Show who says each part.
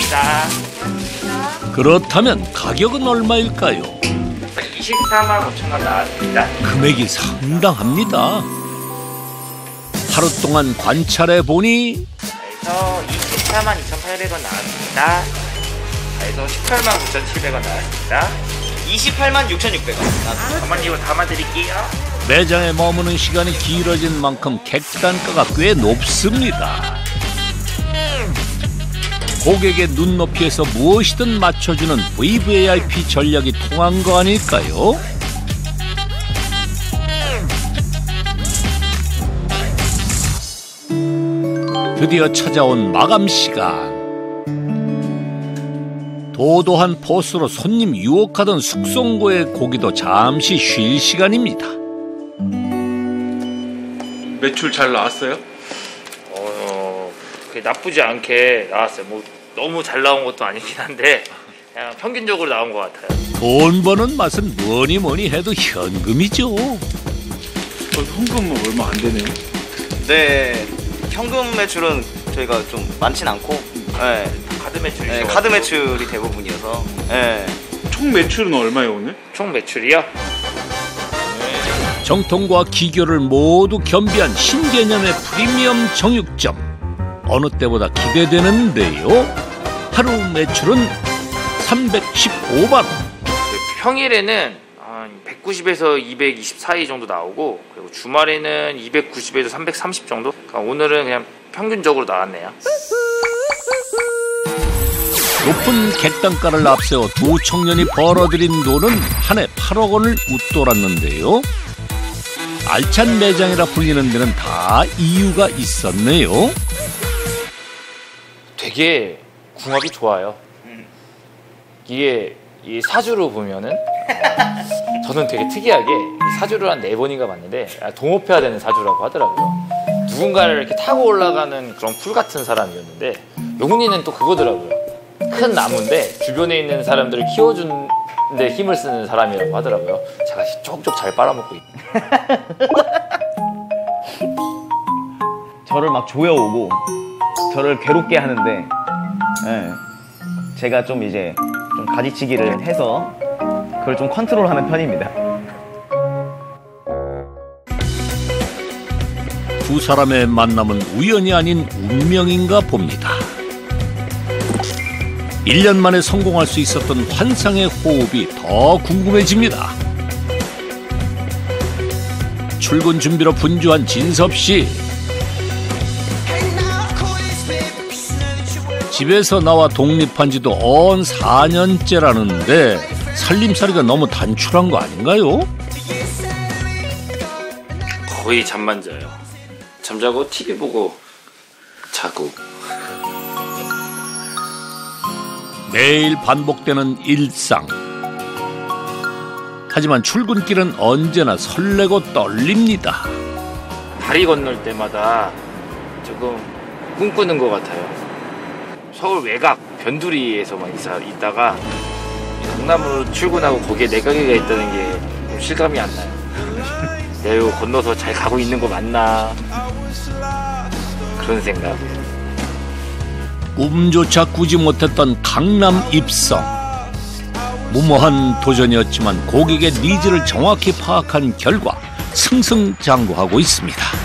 Speaker 1: 나왔습니다.
Speaker 2: 그렇다면 가격은 얼마일까요?
Speaker 1: 24만 5천 원 나왔습니다.
Speaker 2: 금액이 상당합니다. 하루 동안 관찰해 보니
Speaker 1: 그래서 24만 2,800원 나왔습니다. 그래서 18만 9,700원 나왔습니다.
Speaker 3: 28만 6,600원 나왔습니다.
Speaker 1: 어머니 이거 담아드릴게요.
Speaker 2: 매장에 머무는 시간이 길어진 만큼 객단가가 꽤 높습니다. 고객의 눈높이에서 무엇이든 맞춰주는 VVIP 전략이 통한 거 아닐까요? 드디어 찾아온 마감 시간. 도도한 포스로 손님 유혹하던 숙성고의 고기도 잠시 쉴 시간입니다.
Speaker 4: 매출 잘 나왔어요?
Speaker 1: 나쁘지 않게 나왔어요. 뭐 너무 잘 나온 것도 아니긴 한데 그냥 평균적으로 나온 것 같아요.
Speaker 2: 돈 버는 맛은 뭐니 해도 현금이죠.
Speaker 4: 현금은 얼마 안 되네요.
Speaker 3: 네, 현금 매출은 저희가 좀 많진 않고, 네.
Speaker 1: 카드 매출이죠.
Speaker 3: 네, 카드 매출이 대부분이어서. 네.
Speaker 4: 총 매출은 얼마예요 오늘?
Speaker 1: 총 매출이요?
Speaker 2: 정통과 기교를 모두 겸비한 신개념의 프리미엄 정육점. 어느 때보다 기대되는데요. 하루 매출은 315만 원.
Speaker 1: 평일에는 190에서 220 사이 정도 나오고, 그리고 주말에는 290에서 330 정도? 그러니까 오늘은 그냥 평균적으로 나왔네요.
Speaker 2: 높은 객단가를 앞세워 두 청년이 벌어들인 돈은 한 해 8억 원을 웃돌았는데요. 알찬 매장이라 불리는 데는 다 이유가 있었네요.
Speaker 1: 되게 궁합이 좋아요. 이게 이 사주로 보면은 저는 되게 특이하게 이 사주를 한 4번인가 봤는데 동업해야 되는 사주라고 하더라고요. 누군가를 이렇게 타고 올라가는 그런 풀 같은 사람이었는데 용훈이는 또 그거더라고요. 큰 나무인데 주변에 있는 사람들을 키워주는데 힘을 쓰는 사람이라고 하더라고요. 제가 쪽쪽 잘 빨아먹고 있고
Speaker 5: 저를 막 조여오고 저를 괴롭게 하는데, 예, 제가 좀 이제 좀 가지치기를 해서 그걸 좀 컨트롤하는 편입니다.
Speaker 2: 두 사람의 만남은 우연이 아닌 운명인가 봅니다. 1년 만에 성공할 수 있었던 환상의 호흡이 더 궁금해집니다. 출근 준비로 분주한 진섭씨. 집에서 나와 독립한 지도 언 4년째라는데 살림살이가 너무 단출한 거 아닌가요?
Speaker 1: 거의 잠만 자요. 잠자고 TV 보고 자고.
Speaker 2: 매일 반복되는 일상. 하지만 출근길은 언제나 설레고 떨립니다.
Speaker 1: 다리 건널 때마다 조금 꿈꾸는 것 같아요. 서울 외곽 변두리에서만 있다가 강남으로 출근하고 거기에 내 가게가 있다는 게 좀 실감이 안 나요. 내가 이거 건너서 잘 가고 있는 거 맞나 그런 생각.
Speaker 2: 꿈조차 꾸지 못했던 강남 입성. 무모한 도전이었지만 고객의 니즈를 정확히 파악한 결과 승승장구하고 있습니다.